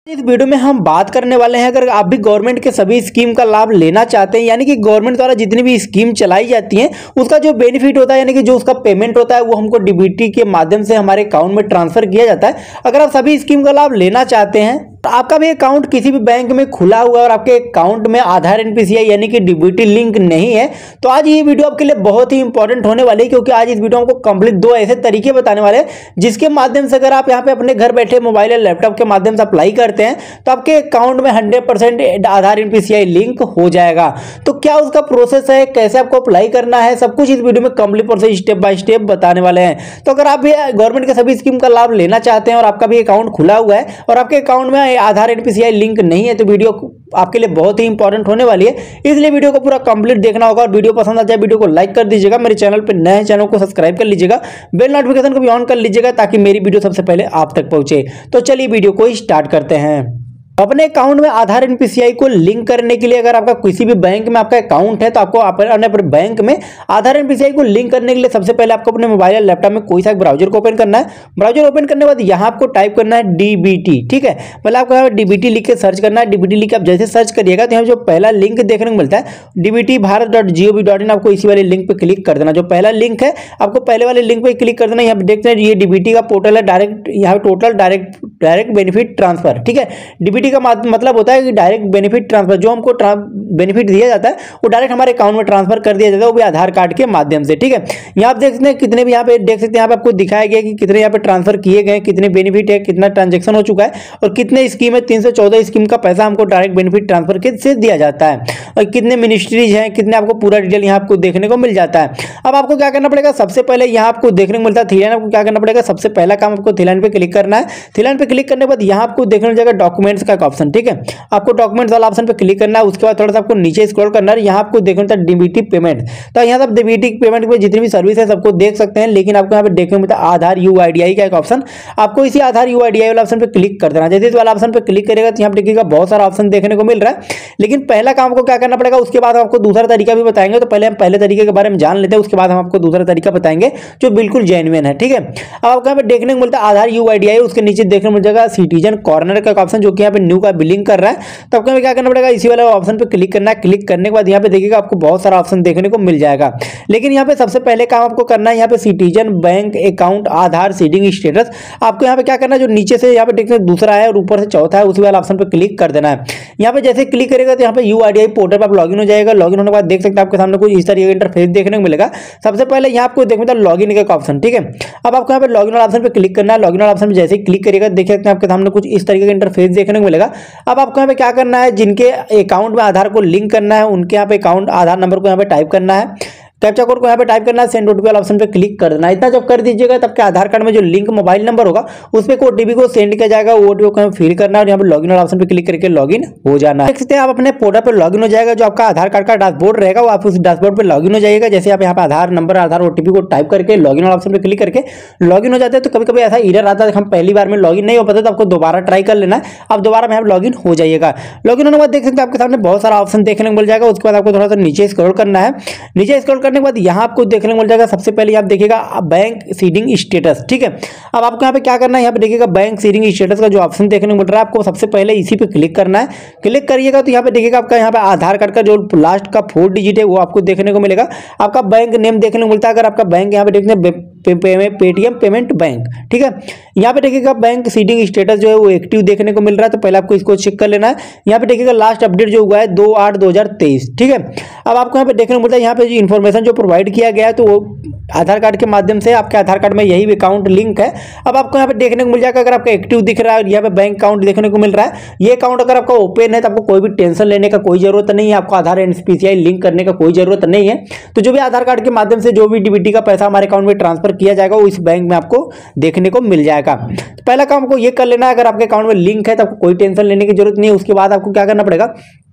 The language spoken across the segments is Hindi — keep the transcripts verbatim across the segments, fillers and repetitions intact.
इस वीडियो में हम बात करने वाले हैं, अगर आप भी गवर्नमेंट के सभी स्कीम का लाभ लेना चाहते हैं, यानी कि गवर्नमेंट द्वारा जितनी भी स्कीम चलाई जाती हैं उसका जो बेनिफिट होता है, यानी कि जो उसका पेमेंट होता है वो हमको डीबीटी के माध्यम से हमारे अकाउंट में ट्रांसफर किया जाता है। अगर आप सभी स्कीम का लाभ लेना चाहते हैं तो आपका भी अकाउंट किसी भी बैंक में खुला हुआ है और आपके अकाउंट में आधार एनपीसीआई यानी कि डीबीटी लिंक नहीं है, तो आज ये वीडियो आपके लिए बहुत ही इंपॉर्टेंट होने वाली है, क्योंकि आज इस वीडियो में आपको कंप्लीट दो ऐसे तरीके बताने वाले हैं जिसके माध्यम से अगर आप यहाँ पे अपने घर बैठे मोबाइल या लैपटॉप के माध्यम से अप्लाई करते हैं तो आपके अकाउंट में hundred percent Aadhaar NPCI link हो जाएगा। तो क्या उसका प्रोसेस है, कैसे आपको अप्लाई करना है, सब कुछ इस वीडियो में complete process step by step बताने वाले हैं। तो अगर आप भी गवर्नमेंट के सभी स्कीम का लाभ लेना चाहते हैं और आपका भी अकाउंट खुला हुआ है और आपके अकाउंट में आधार एनपीसीआई लिंक नहीं है, तो वीडियो आपके लिए बहुत ही इंपॉर्टेंट होने वाली है, इसलिए वीडियो को पूरा कंप्लीट देखना होगा। और वीडियो पसंद आ जाए वीडियो को लाइक कर दीजिएगा, मेरे चैनल पे नए चैनल को सब्सक्राइब कर लीजिएगा, बेल नोटिफिकेशन को भी ऑन कर लीजिएगा ताकि मेरी वीडियो सबसे पहले आप तक पहुंचे। तो चलिए वीडियो को स्टार्ट करते हैं। अपने अकाउंट में आधार एनपीसीआई को लिंक करने के लिए अगर आपका किसी भी बैंक में आपका अकाउंट है तो आपको अपने बैंक में आधार एनपीसीआई को लिंक करने के लिए सबसे पहले आपको अपने मोबाइल या लैपटॉप में कोई सा ब्राउजर को ओपन करना है। ब्राउजर ओपन करने के बाद यहाँ आपको टाइप करना है डीबीटी, ठीक है। पहले आपको यहाँ डीबीटी लिख के सर्च करना है। डीबीटी लिख के आप जैसे सर्च करिएगा तो यहाँ जो पहला लिंक देखने को मिलता है DBT Bharat dot G O V dot in, आपको इसी वाले लिंक पे क्लिक कर देना। जो पहला लिंक है आपको पहले वाले लिंक पे क्लिक कर देना। यहाँ पे देखते हैं ये डीबीटी का पोर्टल है, डायरेक्ट यहाँ total direct direct benefit transfer, ठीक है। डीबीटी का मतलब होता है कि डायरेक्ट बेनिफिट ट्रांसफर, जो हमको बेनिफिट दिया जाता है वो डायरेक्ट हमारे अकाउंट में ट्रांसफर कर दिया जाता है, वो भी आधार कार्ड के माध्यम से, ठीक है। यहाँ आप देख सकते हैं कितने भी यहाँ पे देख सकते हैं, यहाँ पे आपको दिखाया गया कि कितने यहाँ पे ट्रांसफर किए गए, कितने बेनिफिट है, कितना ट्रांजेक्शन हो चुका है और कितने स्कीम है। तीन सौ चौदह स्कीम का पैसा हमको डायरेक्ट बेनिफिट ट्रांसफर के से दिया जाता है और कितने मिनिस्ट्रीज हैं, कितने आपको पूरा डिटेल यहाँ आपको देखने को मिल जाता है। अब आपको क्या करना पड़ेगा, सबसे पहले यहाँ आपको देखने को मिलता है थ्री लाइन, आपको क्या करना पड़ेगा, सबसे पहला काम आपको थ्री लाइन पे क्लिक करना है। थ्री लाइन पे क्लिक करने के बाद यहाँ आपको देखने को मिलेगा डॉक्यूमेंट्स का ऑप्शन, ठीक है। आपको डॉक्यूमेंट्स वाला ऑप्शन पे क्लिक करना है। उसके बाद थोड़ा सा आपको नीचे स्क्रॉल करना है, यहाँ आपको देखने मिलता है डीबीटी पेमेंट। तो यहाँ आप डीबीटी पेमेंट में जितनी भी सर्विस है सबको देख सकते हैं, लेकिन आपको यहाँ पे देखने को मिलता है आधार यूआईडीआई का एक ऑप्शन। आपको इसी आधार यूआईडीआई वाला ऑप्शन पे क्लिक कर देना। जैसे इस वाला ऑप्शन पे क्लिक करेगा तो यहाँ पे देखिएगा बहुत सारा ऑप्शन देखने को मिल रहा है, लेकिन पहला काम आपको क्या करना पड़ेगा, उसके बाद आपको दूसरा तरीका भी बताएंगे। तो पहले हम पहले तरीके के बारे में जान लेते हैं, उसके बाद हम आपको दूसरा तरीका बताएंगे जो बिल्कुल जेन्युइन है, ठीक है। अब आपको यहाँ पे देखने को मिलता है आधार यूआईडीआई, उसके नीचे देखने को मिल जाएगा सिटीजन कॉर्नर का ऑप्शन जो कि यहाँ पे न्यू का बिलिंग कर रहा है। तो आपको क्या करना पड़ेगा, इसी वाले ऑप्शन पे क्लिक करना है। क्लिक करने के बाद यहाँ पे देखिएगा आपको बहुत सारा ऑप्शन देखने को मिल जाएगा, लेकिन यहाँ पे सबसे पहले काम आपको करना है, यहाँ पे citizen bank account Aadhaar seeding status, आपको यहाँ पे क्या करना है, जो नीचे से यहाँ पे देखिए दूसरा है और ऊपर से चौथा है, उसी वाले ऑप्शन पे क्लिक कर देना है। यहाँ पे जैसे क्लिक करेगा तो यहाँ पे यूआईडीआई पोर्टल पर आप लॉगिन हो जाएगा। लॉगिन होने के बाद देख सकते हैं आपके सामने कुछ इस तरीके का इंटरफेस देखने को मिलेगा। सबसे पहले यहाँ आपको देखने को लॉगिन का ऑप्शन, ठीक है। अब आपको यहाँ पे लॉगिन वाला ऑप्शन पे क्लिक करना है। लॉगिन वाला ऑप्शन पे जैसे क्लिक करेगा देख सकते हैं आपके सामने कुछ इस तरीके का इंटरफेस देखने को मिलेगा। अब आपको यहाँ पे क्या करना है, जिनके अकाउंट में आधार को लिंक करना है उनके यहाँ पे अकाउंट आधार नंबर को यहाँ पे टाइप करना है। कैप्चा कोड को यहाँ पे टाइप करना है, सेंड ओटीपी वाला ऑप्शन पे क्लिक कर देना। इतना जब कर दीजिएगा तब के आधार कार्ड में जो लिंक मोबाइल नंबर होगा उस पे ओटीपी को सेंड किया जाएगा। वो ओटीपी को फिल करना है और यहाँ पे लॉगिन वाला ऑप्शन पे क्लिक करके लॉगिन हो जाना है। देख सकते हैं आप अपने पोर्टल पे लॉगिन हो जाएगा। जो आपका आधार कार्ड का डैशबोर्ड रहेगा वो आप उस डैशबोर्ड पे लॉगिन हो जाएगा। जैसे आप यहाँ पे आधार नंबर आधार ओटीपी को टाइप करके लॉगिन वाला ऑप्शन पे क्लिक करके लॉगिन हो जाते हैं। तो कभी कभी ऐसा एरर आता है, हम पहली बार में लॉगिन नहीं हो पाता, तो आपको दोबारा ट्राई कर लेना है। आप दोबारा में लॉगिन हो जाइएगा। लॉगिन होने के बाद देख सकते हैं आपके सामने बहुत सारा ऑप्शन देखने को मिल जाएगा। उसके बाद आपको थोड़ा सा नीचे स्क्रॉल करना है। नीचे स्क्रॉल करने के बाद यहाँ आपको देखने को मिल जाएगा, सबसे पहले आप देखिएगा बैंक सीडिंग स्टेटस, ठीक है। अब आपको यहाँ पे क्या करना है, यहाँ पे देखिएगा बैंक सीडिंग स्टेटस का जो ऑप्शन देखने को मिल रहा है, आपको सबसे पहले इसी पे क्लिक करना है। क्लिक करिएगा तो यहाँ पे देखिएगा आपका यहाँ पे आधार कार्ड का जो लास्ट का फोर डिजिट है वो आपको देखने को मिलेगा। आपका बैंक नेम देखने को मिलता है। अगर आपका बैंक यहाँ पे देखते पेटीएम पेमेंट बैंक, ठीक है। यहाँ पे देखिएगा बैंक सीडिंग स्टेटस जो है वो एक्टिव देखने को मिल रहा है, तो पहले आपको इसको चेक कर लेना है। यहाँ पे देखिएगा लास्ट अपडेट जो हुआ है दो आठ दो हजार तेईस, ठीक है। अब आपको यहाँ पे देखने को मिलता है, यहाँ पे जो इन्फॉर्मेशन जो प्रोवाइड किया गया है तो वो आधार कार्ड के माध्यम से आपके आधार कार्ड में यही अकाउंट लिंक है। अब आपको यहाँ पे देखने को मिल जाएगा, अगर आपका एक्टिव दिख रहा है और यहाँ पे बैंक अकाउंट देखने को मिल रहा है, ये अकाउंट अगर आपका ओपन है तो आपको कोई भी टेंशन लेने का कोई जरूरत नहीं है। आपको आधार एनपीसीआई लिंक करने का कोई जरूरत नहीं है। तो जो भी आधार कार्ड के माध्यम से जो भी डीबीटी का पैसा हमारे अकाउंट में ट्रांसफर किया जाएगा वो इस बैंक में आपको देखने को मिल जाएगा। तो पहला काम आपको ये कर लेना है, अगर आपके अकाउंट में लिंक है तो आपको कोई टेंशन लेने की जरूरत नहीं है। उसके बाद आपको क्या करना पड़ेगा,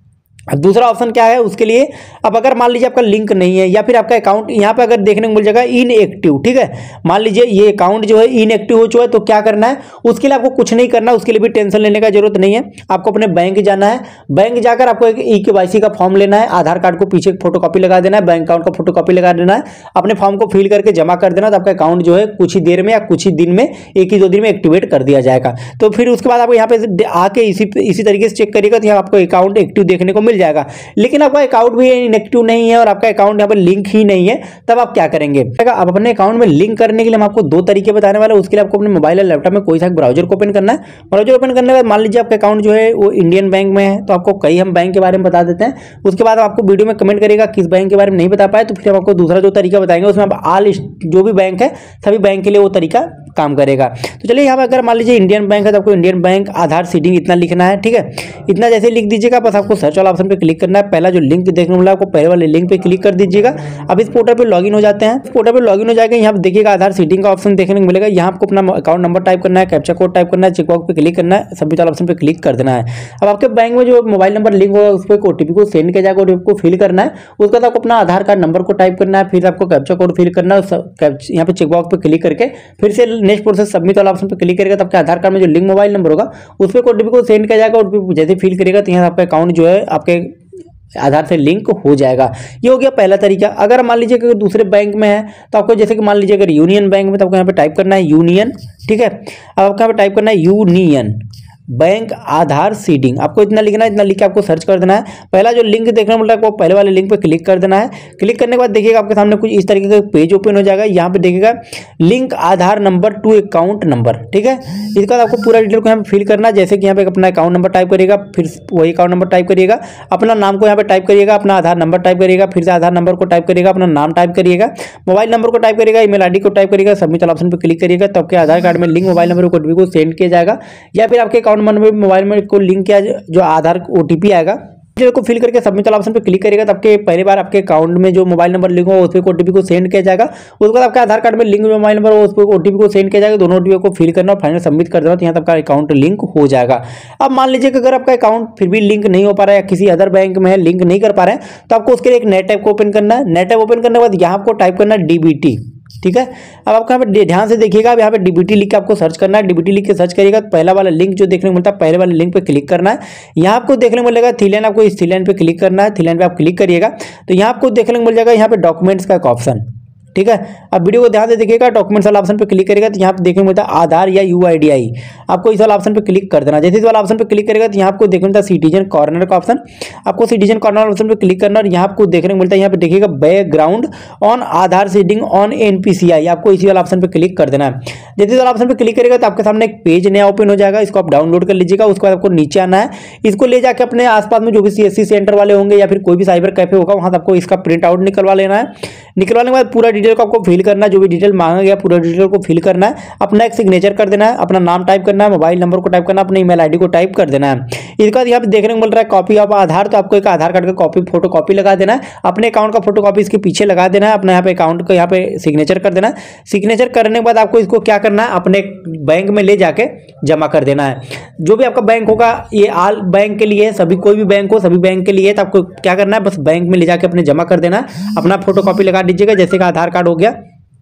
अब दूसरा ऑप्शन क्या है उसके लिए, अब अगर मान लीजिए आपका लिंक नहीं है या फिर आपका अकाउंट यहाँ पे अगर देखने को मिल जाएगा इनएक्टिव, ठीक है, मान लीजिए ये अकाउंट जो है इनएक्टिव हो चुका है, तो क्या करना है उसके लिए आपको कुछ नहीं करना, उसके लिए भी टेंशन लेने का जरूरत नहीं है। आपको अपने बैंक जाना है, बैंक जाकर आपको एक ई के वाई सी का फॉर्म लेना है, आधार कार्ड को पीछे फोटो कॉपी लगा देना है, बैंक अकाउंट का फोटो कॉपी लगा देना है, अपने फॉर्म को फिल करके जमा कर देना, तो आपका अकाउंट जो है कुछ ही देर में या कुछ ही दिन में, एक ही दो दिन में एक्टिवेट कर दिया जाएगा। तो फिर उसके बाद आपको यहाँ पे आके इसी इसी तरीके से चेक करिएगा तो यहाँ आपको अकाउंट एक्टिव देखने को मिल जाएगा। लेकिन आपका अकाउंट भी इनएक्टिव नहीं है और आपका अकाउंट यहाँ पर लिंक ही नहीं है, तब आप क्या करेंगे? आप अपने अकाउंट में लिंक करने के लिए हम आपको दो तरीके बताने वाले हैं। उसके लिए आपको अपने मोबाइल या लैपटॉप में कोई सा ब्राउजर को ओपन करना है। ब्राउजर ओपन करने के बाद मान लीजिए आपका अकाउंट जो है वो इंडियन बैंक में है, तो आपको कई हम बैंक के बारे में बता देते हैं। उसके बाद आपको वीडियो में कमेंट करेगा किस बैंक के बारे में नहीं बता पाए, तो फिर हम आपको दूसरा जो तरीका बताएंगे उसमें आप ऑल जो भी बैंक है सभी बैंक के लिए वो तरीका काम करेगा। तो चलिए यहाँ पर अगर मान लीजिए इंडियन बैंक है तो आपको इंडियन बैंक आधार सीडिंग इतना लिखना है, ठीक है, इतना जैसे लिख दीजिएगा, बस आपको सर्च वाला ऑप्शन पे क्लिक करना है। पहला जो लिंक देखने को मिला आपको पहले वाले लिंक पे क्लिक कर दीजिएगा। अब इस पोर्टल पे लॉगिन हो जाते हैं। इस पोर्टल पे लॉगिन हो जाएगा, यहाँ पे देखिएगा आधार सीडिंग का ऑप्शन देखने को मिलेगा। यहाँ आपको अपना अकाउंट नंबर टाइप करना है, कैप्चा कोड टाइप करना है, चेकबॉक्स पे क्लिक करना है, सबमिट वाला ऑप्शन पे क्लिक कर देना है। अब आपके बैंक में जो मोबाइल नंबर लिंक होगा उस पर ओटीपी को सेंड किया जाएगा, ओटीपी को फिल करना है। उसके बाद आपको अपना आधार कार्ड नंबर को टाइप करना है, फिर आपको कैप्चा कोड फिल करना है, यहाँ पे चेकबॉक्स पे क्लिक करके फिर से नेक्स्ट प्रोसेस सबमिट वाला ऑप्शन पे क्लिक करेगा। तो आपके आधार कार्ड में जो लिंक मोबाइल नंबर होगा उस पर ओटीपी को सेंड किया जाएगा। ओटीपी जैसे फिल करेगा तो यहाँ आपका अकाउंट जो है आपके आधार से लिंक हो जाएगा। ये हो गया पहला तरीका। अगर मान लीजिए कि दूसरे बैंक में है तो आपको जैसे कि मान लीजिए अगर यूनियन बैंक में तो आपको यहाँ पे टाइप करना है यूनियन, ठीक है, अब आपको यहाँ पे टाइप करना है यूनियन बैंक आधार सीडिंग, आपको इतना लिखना है, इतना लिख के आपको सर्च कर देना है। पहला जो लिंक देखने को मिल रहा है वो पहले वाले लिंक पे क्लिक कर देना है। क्लिक करने के बाद देखिएगा आपके सामने कुछ इस तरीके का पेज ओपन हो जाएगा। यहाँ पे देखिएगा link Aadhaar number to account number, ठीक है, इसके बाद आपको पूरा डिटेल को यहाँ पे फिल करना है। जैसे कि यहाँ पे अपना अकाउंट नंबर टाइप करिएगा, फिर वही अकाउंट नंबर टाइप करिएगा, अपना नाम को यहाँ पे टाइप करिएगा, अपना आधार नंबर टाइप करिएगा, फिर से आधार नंबर को टाइप करिएगा, अपना नाम टाइप करिएगा, मोबाइल नंबर को टाइप करिएगा, ईमेल आईडी को टाइप करिएगा, सबमिट वाला ऑप्शन पे क्लिक करिएगा। तो आपके आधार कार्ड में लिंक मोबाइल नंबर को को सेंड किया जाएगा, या फिर आपके अकाउंट नंबर मोबाइल में को लिंक किया जो आधार ओटीपी आएगा को फिल करके सबमिट वाला ऑप्शन पे क्लिक करेगा। तो आपके पहली बार आपके अकाउंट में जो मोबाइल नंबर लिंक होगा उस पर ओटीपी को सेंड किया जाएगा। उसके बाद आपके आधार कार्ड में लिंक मोबाइल नंबर उस पर ओटीपी को सेंड किया जाएगा। दोनों ओटीपी को फिल करना और फाइनल सबमिट कर देना, तो यहाँ तक आपका अकाउंट लिंक हो जाएगा। अब मान लीजिए कि अगर आपका अकाउंट फिर भी लिंक नहीं हो पा रहा है या किसी अदर बैंक में है लिंक नहीं कर पा रहे हैं, तो आपको उसके लिए एक नेट ऐप को ओपन करना है। नेट ऐप ओपन करने के बाद यहाँ आपको टाइप करना है डीबीटी, ठीक है। अब आपको यहाँ पे ध्यान से देखिएगा, अब यहाँ पे डीबीटी लिख के आपको सर्च करना है। डीबीटी लिख के सर्च करिएगा तो पहला वाला लिंक जो देखने को मिलता है पहले वाले लिंक पे क्लिक करना है। यहाँ आपको देखने को मिलेगा थीलैंड, आपको इस थीलैंड पे क्लिक करना है। थीलैंड पे आप क्लिक करिएगा तो यहाँ आपको देखने को मिल जाएगा यहाँ पे डॉक्यूमेंट्स का एक ऑप्शन, ठीक है। अब वीडियो को ध्यान से देखिएगा, डॉक्यूमेंट्स वाला ऑप्शन पे क्लिक करेगा तो यहाँ पे देखने को मिलता है आधार या यूआईडीआई, आपको इस वाला ऑप्शन पे क्लिक कर देना। जैसे इस वाला ऑप्शन पे क्लिक करेगा तो यहाँ आपको देखने को मिलता है सिटीजन कॉर्नर का ऑप्शन, आपको सिटीजन कॉर्नर ऑप्शन पे क्लिक करना और यहाँ आपको देखने को मिलता है यहाँ पे देखिएगा background on Aadhaar seeding on NPCI, आपको इसी वाला ऑप्शन पे क्लिक कर देना है। जैसे इस वाला ऑप्शन पे क्लिक करेगा तो आपके सामने एक पेज नया ओपन हो जाएगा, इसको आप डाउनलोड कर लीजिएगा। उसके बाद आपको नीचे आना है, इसको ले जाकर अपने आसपास में जो भी सीएससी सेंटर वाले होंगे या फिर कोई भी साइबर कैफे होगा वहां आपको इसका प्रिंट आउट निकलवा लेना है। निकलवाने के बाद पूरा डिटेल को आपको फिल करना है, जो भी डिटेल मांगा गया पूरा डिटेल को फिल करना है, अपना एक सिग्नेचर कर देना है, अपना नाम टाइप करना है, मोबाइल नंबर को टाइप करना है, अपने ईमेल आईडी को टाइप कर देना है। इसके बाद यहाँ पे देखने को मिल रहा है कॉपी ऑफ आधार, तो आपको एक आधार कार्ड का कॉपी फोटो कॉपी लगा देना है, अपने अकाउंट का फोटो कॉपी इसके पीछे लगा देना है, अपना यहाँ पे अकाउंट को यहाँ पे सिग्नेचर कर देना है। सिग्नेचर करने के बाद आपको इसको क्या करना है, अपने बैंक में ले जाके जमा कर देना है। जो भी आपका बैंक होगा, ये आल बैंक के लिए, सभी कोई भी बैंक हो सभी बैंक के लिए, तो आपको क्या करना है, बस बैंक में ले जाके अपने जमा कर देना है। अपना फोटो कॉपी लगा दीजिएगा, जैसे कि आधार कार्ड हो गया,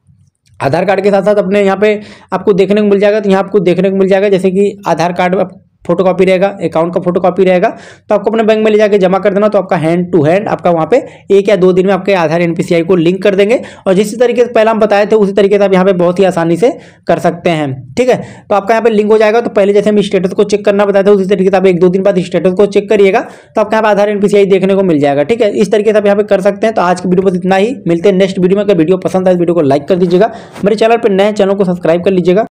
आधार कार्ड के साथ साथ अपने यहाँ पे आपको देखने को मिल जाएगा, तो यहाँ आपको देखने को मिल जाएगा जैसे कि आधार कार्ड फोटो कॉपी रहेगा, अकाउंट का फोटो कॉपी रहेगा, तो आपको अपने बैंक में ले जाके जमा कर देना। तो आपका हैंड टू हैंड आपका वहाँ पे एक या दो दिन में आपके आधार एनपीसीआई को लिंक कर देंगे, और जिस तरीके से पहले हम बताए थे उसी तरीके से आप यहाँ पे बहुत ही आसानी से कर सकते हैं, ठीक है। तो आपका यहाँ पे लिंक हो जाएगा। तो पहले जैसे हम स्टेटस को चेक करना बताए थे उसी तरीके से आप एक दो दिन बाद स्टेटस को चेक करिएगा, तो आपका यहाँ पे आधार एनपीसीआई देखने को मिल जाएगा, ठीक है। इस तरीके से आप यहाँ पे कर सकते हैं। तो आज की वीडियो बस इतना ही, मिलते हैं नेक्स्ट वीडियो में। अगर वीडियो पसंद आए वीडियो को लाइक कर दीजिएगा, मेरे चैनल पर नए चैनल को सब्सक्राइब कर लीजिएगा।